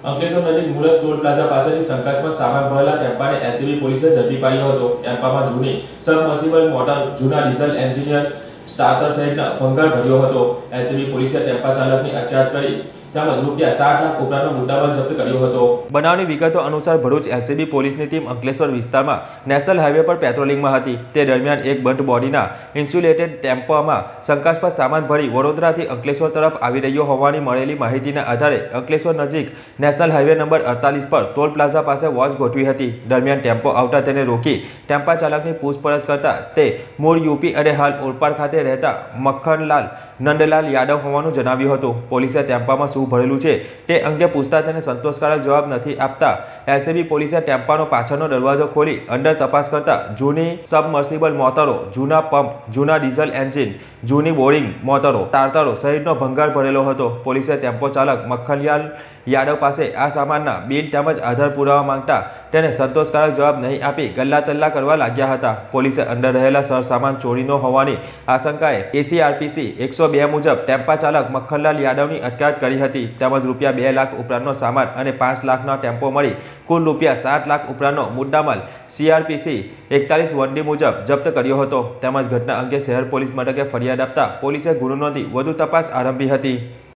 અંકલેશ્વર નજીક મુરત toll plaza પાસેથી શંકાસ્પદ સામાન ભરેલા ટેમ્પાને એલસીબી પોલીસે ઝડપી પાડ્યો હતો। ટેમ્પામાં જૂની સબમર્સિબલ મોટર, જૂના ડીઝલ એન્જિનિયર સ્ટાર્ટર સહિતના ભંગાર ભર્યો હતો। એલસીબી પોલીસે ટેમ્પા ચાલકની અટકાયત કરી તેમજ રૂપિયા 7 લાખ ઉપરાંતનો મુદ્દામાલ જપ્ત કર્યો હતો। બનાવની વિગતો અનુસાર ભરૂચ એલસીબી પોલીસની ટીમ અંકલેશ્વર વિસ્તારમાં નેશનલ હાઈવે પર પેટ્રોલિંગમાં હતી। તે દરમિયાન એક બંધ બોડીના ઇન્સ્યુલેટેડ ટેમ્પોમાં શંકાસ્પદ સામાન ભરી વડોદરાથી અંકલેશ્વર તરફ આવી રહ્યો હોવાની મળેલી માહિતીના આધારે અંકલેશ્વર નજીક નેશનલ હાઈવે નંબર 48 પર ટોલ પ્લાઝા પાસે વોચ ગોઠવી હતી। દરમિયાન ટેમ્પો આવતા તેને રોકી ટેમ્પા ચાલકની પૂછપરછ કરતા તે મૂળ યુપી અને હાલ ઓલપાડ ખાતે રહેતા મક્ખનલાલ નંદલાલ યાદવ હોવાનું જણાવ્યું હતું। પોલીસે ટેમ્પામાં શું ભરેલું છે તે અંગે પૂછતા તેને સંતોષકારક જવાબ નથી આપતા એલસીબી પોલીસે ટેમ્પાનો પાછળનો દરવાજો ખોલી અંદર તપાસ કરતા જૂની સબમર્સિબલ મોટરો, જૂના પંપ, જૂના ડીઝલ એન્જિન, જૂની બોરિંગ મોટરો, સ્ટાર્ટરો સહિતનો ભંગાર ભરેલો હતો। પોલીસે ટેમ્પો ચાલક મક્ખનલાલ યાદવ પાસે આ સામાનના બિલ તેમજ આધાર પુરાવા માંગતા તેને સંતોષકારક જવાબ નહીં આપી ગલ્લાતલ્લા કરવા લાગ્યા હતા। પોલીસે અંદર રહેલા સરસામાન ચોરીનો હોવાની આશંકાએ એસીઆરપીસી 102 મુજબ ટેમ્પા ચાલક મક્ખનલાલ યાદવની અટકાયત કરી હતી તેમજ રૂપિયા 2 લાખ ઉપરાંતનો સામાન અને 5 લાખનો ટેમ્પો મળી કુલ રૂપિયા 7 લાખ ઉપરાંતનો મુદ્દામાલ સીઆરપીસી 41 વનડી મુજબ જપ્ત કર્યો હતો તેમજ ઘટના અંગે શહેર પોલીસ મથકે ફરિયાદ આપતા પોલીસે ગુનો નોંધી વધુ તપાસ આરંભી હતી।